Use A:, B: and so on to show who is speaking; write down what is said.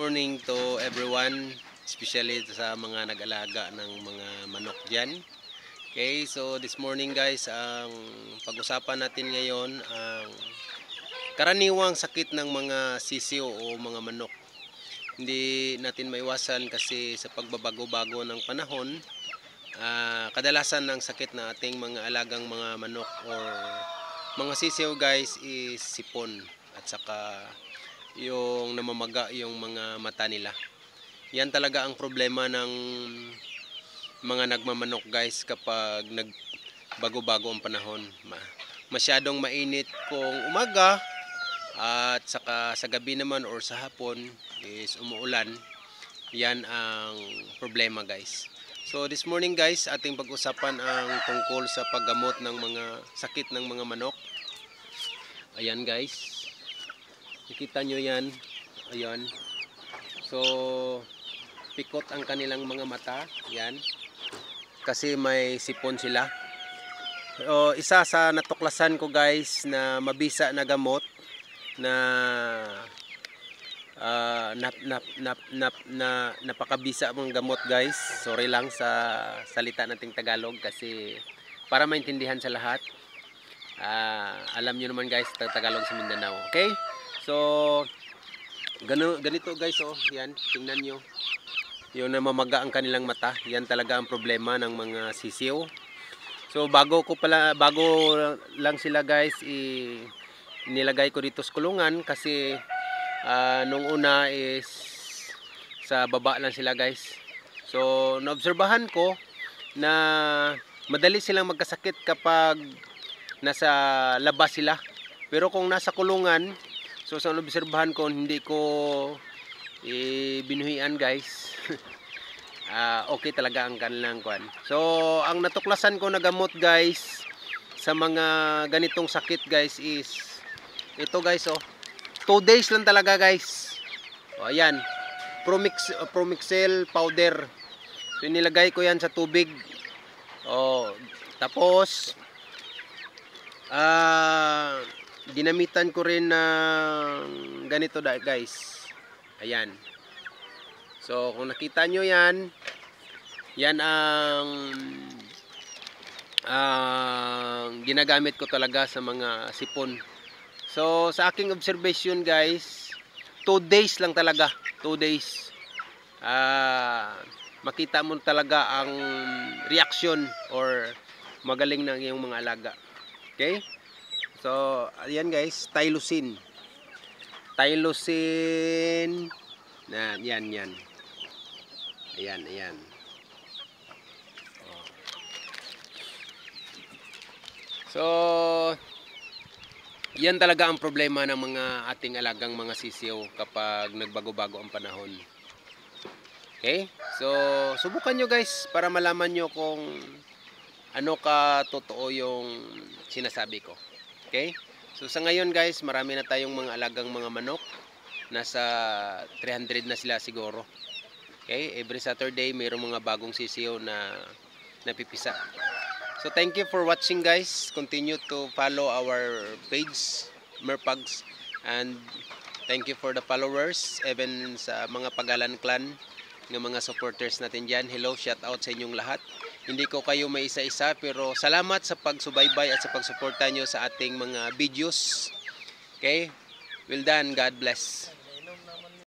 A: Morning to everyone, especially sa mga nag-alaga ng mga manok dyan. Okay, so this morning guys, ang pag-usapan natin ngayon ang karaniwang sakit ng mga sisiw o mga manok. Hindi natin maiwasan kasi sa pagbabago-bago ng panahon, kadalasan ng sakit na ating mga alagang mga manok or mga sisiw guys is sipon at saka yung namamaga yung mga mata nila. Yan talaga ang problema ng mga nagmamanok guys kapag nagbago-bago ang panahon. Masyadong mainit kung umaga at saka sa gabi naman or sa hapon is umuulan. Yan ang problema guys. So this morning guys, ating pag-usapan ang tungkol sa paggamot ng mga sakit ng mga manok. Ayan guys. Nakita nyo yan. Ayan. So pikot ang kanilang mga mata. Yan. Kasi may sipon sila. So, isa sa natuklasan ko guys na mabisa na gamot na napakabisa mong gamot guys. Sorry lang sa salita nating Tagalog kasi para maintindihan sa lahat. Alam nyo naman guys, Tagalog sa Mindanao. Okay? So ganito guys, oh, yan, tingnan nyo. Yung namamaga ang kanilang mata, yan talaga ang problema ng mga sisiw. So bago lang sila guys, nilagay ko dito sa kulungan kasi nung una is sa baba lang sila guys. So naobserbahan ko na madali silang magkasakit kapag nasa labas sila. Pero kung nasa kulungan, so sa obserbahan ko, hindi ko binuhian guys. Okay talaga ang kanilang kwan. So ang natuklasan ko na gamot guys sa mga ganitong sakit guys is ito guys, oh. 2 days lang talaga guys. O ayan, Promixel powder. So nilagay ko yan sa tubig. Tapos ginamitan ko rin ng ganito guys. Ayan. So kung nakita nyo yan, yan ang ginagamit ko talaga sa mga sipon. So sa aking observation guys, 2 days lang talaga. 2 days. Makita mo talaga ang reaction or magaling na yung mga alaga. Okay? So ayan guys, Tylosin. Tylosin. Yan. Ayan. So yan talaga ang problema ng mga ating alagang mga sisiw kapag nagbago-bago ang panahon. Okay? So subukan nyo guys para malaman nyo kung ano ka totoo yung sinasabi ko. Okay? So sa ngayon guys, marami na tayong mga alagang mga manok. Nasa 300 na sila siguro. Okay? Every Saturday mayroong mga bagong sisiw na napipisa. So thank you for watching guys. Continue to follow our page, Merpags. And thank you for the followers. Even sa mga Pagalan Clan, ng mga supporters natin dyan. Hello, shout out sa inyong lahat. Hindi ko kayo may isa-isa pero salamat sa pagsubaybay at sa pagsuporta nyo sa ating mga videos. Okay? Well done. God bless.